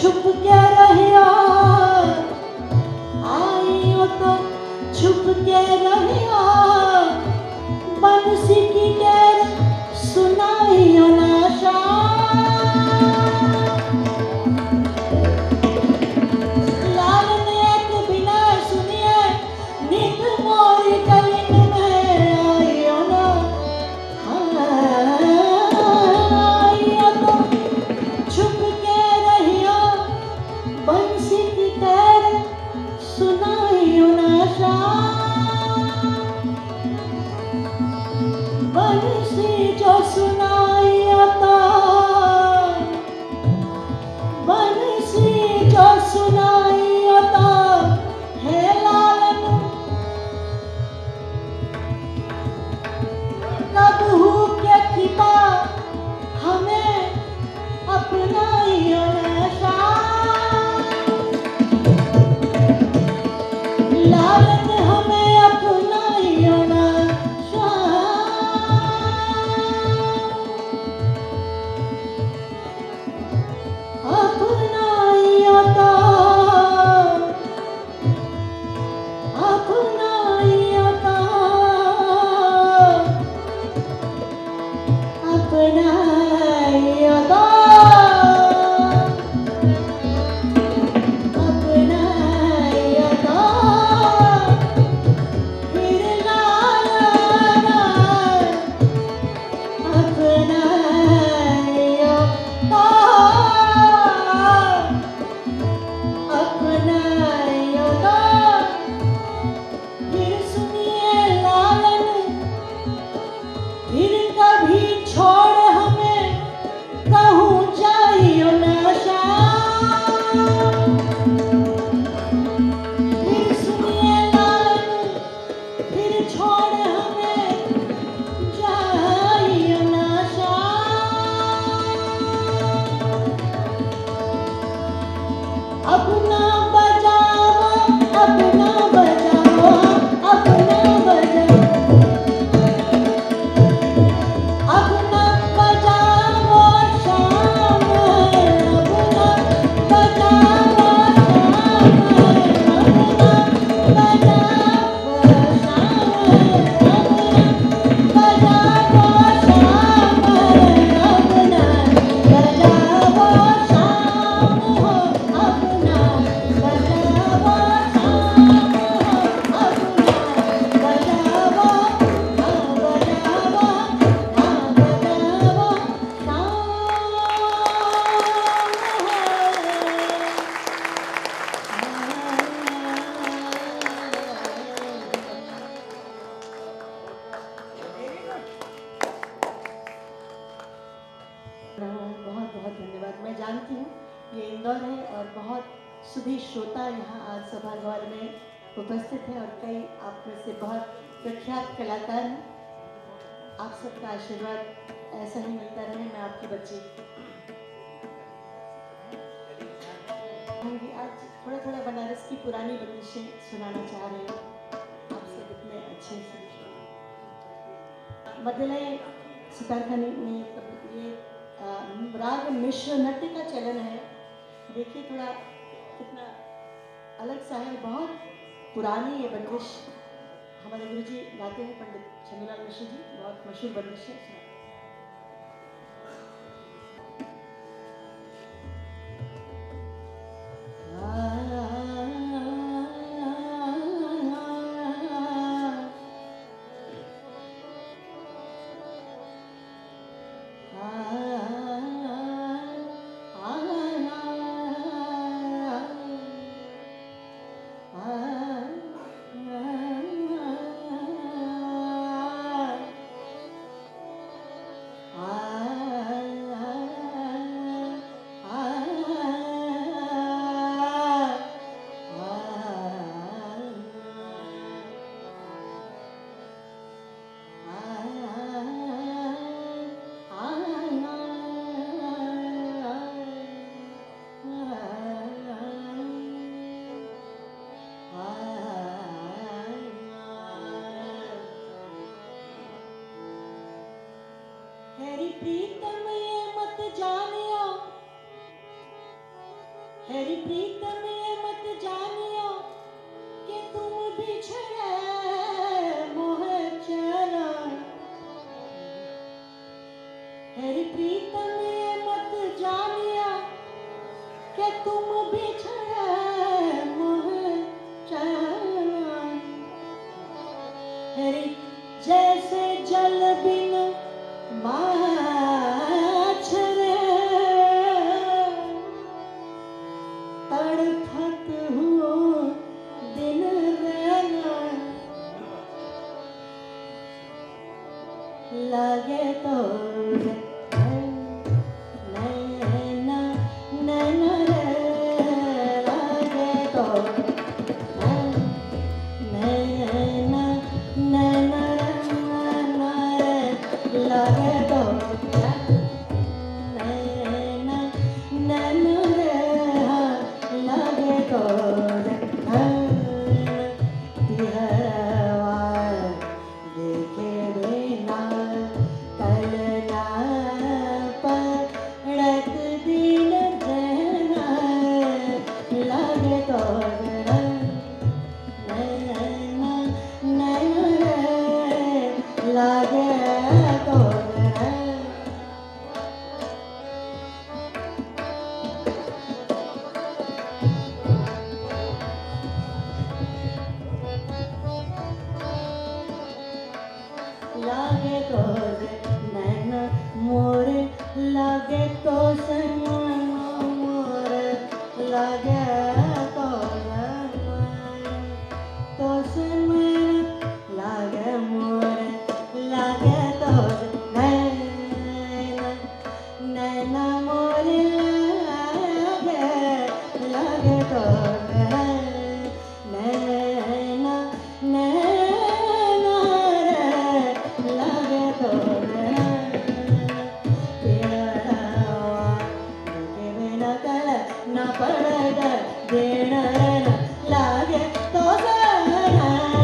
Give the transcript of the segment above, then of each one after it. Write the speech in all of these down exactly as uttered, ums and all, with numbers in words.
छुप के रहिया, आइयो तो छुप के रहिया, बंसी की डर सुनाइयो ना शाम। लाल ने एक बिना सुनिए नींद मोरी गलिन में आइयो ना, आइयो तो छुप के रहिया, बंसी की डर सुनाइयो ना शाम। बंसी जो सुनाई आता, बंसी जो सुनाई आता है लालन, कब हूँ के कृपा हमें अपनाइयो ना शाम। लालन हमें अपनाइयो ना शाम। अपनाइयो तो, अपनाइयो तो, अपनाइयो तो, अपनाइयो तो, फिर लाना अपनाइयो तो, अपनाइयो तो, फिर सुनिए लालन, फिर कभी छोड़ हमें कहूँ जाइयो ना शाम। फिर सुनिए लालन, फिर छोड़ हमें जाइयो ना शाम। अपना बजाओ, अपना बजाओ, अपना बजाओ, अपना बजाओ शाम, अपना बजाओ शाम, अपना बजाओ शाम, अपना बजाओ शाम, अपना बजाओ शाम हो, अपना बजाओ शाम हो, अपना बजाओ, हाँ बजाओ, हाँ बजाओ शाम। बहुत बहुत धन्यवाद। मैं जानती हूँ ये इंदौर है और बहुत सुधी श्रोता यहाँ आज सभागार में उपस्थित है और कई आप में से बहुत प्रख्यात कलाकार हैं। आप सबका आशीर्वाद ऐसा ही मिलता रहे। मैं आपकी बच्ची होंगी। आज थोड़ा थोड़ा बनारस की पुरानी बंदिशें सुनाना चाह रही हूँ। आप सब इतने अच्छे से मदलय सितार खानी में ये आ, राग मिश्र नृत्य का चलन है। देखिए थोड़ा कितना अलग सा है। बहुत पुरानी ये बंदिश हमारे गुरुजी गाते हैं, पंडित चंद्रलाल मिश्र जी। बहुत मशहूर बंदिश है। प्रीतम ये मत जानियो हैरी प्रीतम ये मत जानियो कि तुम बिछड़े मोह चैना। हैरी प्रीतम ये मत जानियो कि तुम बिछड़े मोह चैना। हैरी जैसे जल बिन माछ रे तड़फत हूँ दिन रहना। लगे तो नैना नैना रे लगे तो नैना नैना रे लगे तो नैना नैना रे लगे तो देखे बिना कल ना पड़त दिन रहना। लगे तो नैना नैना रे लगे तो लागे तो नैना मोरे लागे तो सैना मोरे लागे तो तो सैना लागे मोरे लागे तो नैना नैना मोरे लागे लागे तो नैना नैना लगे तो बिना कल न पड़ेगा देना लागे तो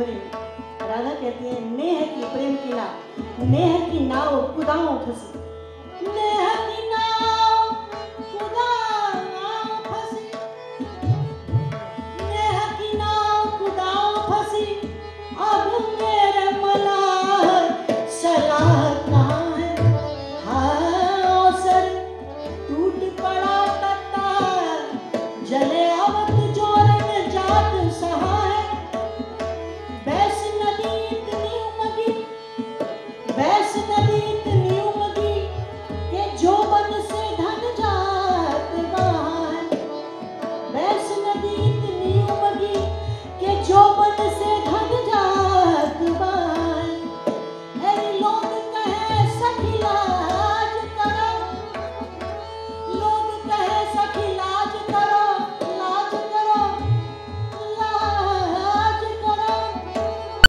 दोहरे में राधा कहती है, नेह की प्रेम की नाव, नेह की नाव कुदाओ फंसी,